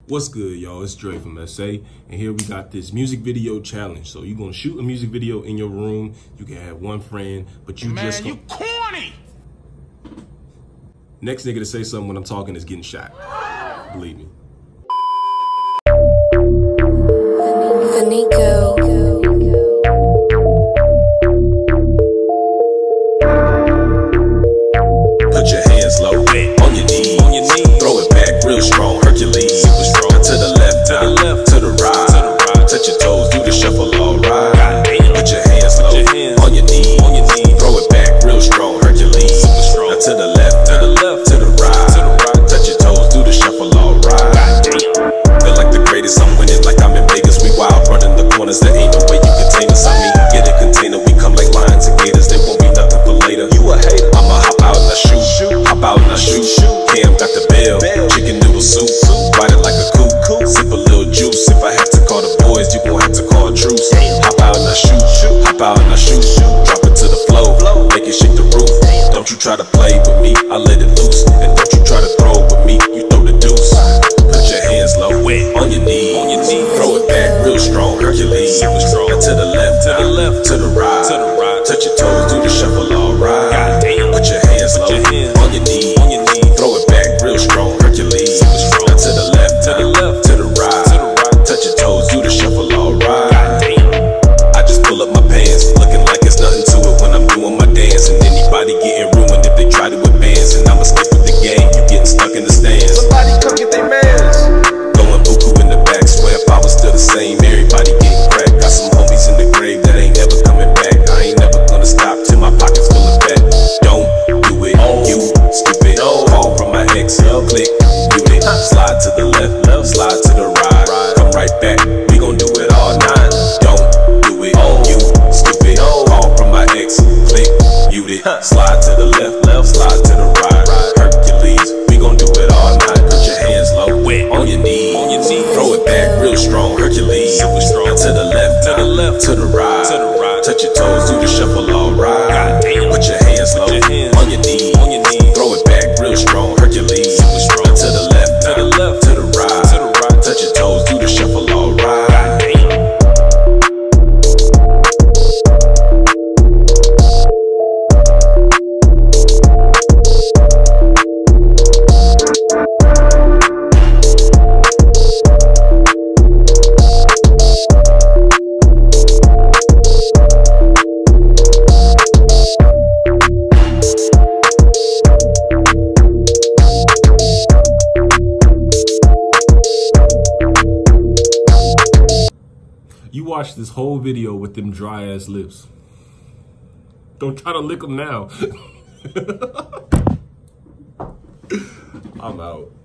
What's good, y'all? It's Dre from SA, and here we got this music video challenge. So you're gonna shoot a music video in your room. You can have one friend, but you just you corny. Next nigga to say something when I'm talking is getting shot. Believe me. Nico. Put your hands low, on your knees, throw it back real strong, Hercules. Super strong. To the left, to the right, touch your toes, do the shuffle, all right. Put your hands low, on your knees, throw it back real strong, Hercules. Now to the left, to the right, touch your toes, do the shuffle, all right. Feel like the greatest, I'm winning like I'm in Vegas. We wild, running the corners, there ain't no way you contain us. I mean, get a container, we come like lions and gators. They won't be nothing for later. You a hater, I'ma hop out and I shoot, hop out and I shoot. Cam got the bell, chicken noodle soup, ride it like a coupe, sip a little juice. If I have to call the boys, you gon' have to call a truce. Hop out and I shoot, hop out and I shoot, drop it to the flow, make it shake the roof. Don't you try to play with me, I let it loose, and don't you try to throw with me, you throw the deuce. Put your hands low, on your knees, throw it back real strong, Hercules. Now to the left, to the right, touch your toes, do the shuffle, all right. Put your hands low, on your knees, throw it back real strong, Hercules. Now to the left, to the right, touch your toes, do the shuffle, all right. I just pull up my pants, looking like it's nothing to it when I'm doing my dance. And anybody getting ruined if they try to advance. And I'ma skip with the game, you getting stuck in the stands. Somebody come get their mans. Going buku in the back, swear if I was still the same. Everybody getting cracked, got some homies in the grave that ain't never coming back. I ain't never gonna stop till my pockets full of fat. Don't do it, you stupid. Call from my ex, click, mute it. Slide to the left, slide to the right. Come right back, we gon' do it all night. Don't do it, you stupid. Call from my ex, click, mute it. Slide to the left, slide to the right. Hercules, we gon' do it all night. Put your hands low, on your knees, throw it back real strong, Hercules. Now to the left, to the right, touch your toes, do the shuffle, all right. Put your hands low, on your knees, throw it back real strong, Hercules. Now to the left, to the right, touch your toes, do the shuffle, all right. You watch this whole video with them dry ass lips. Don't try to lick them now. I'm out.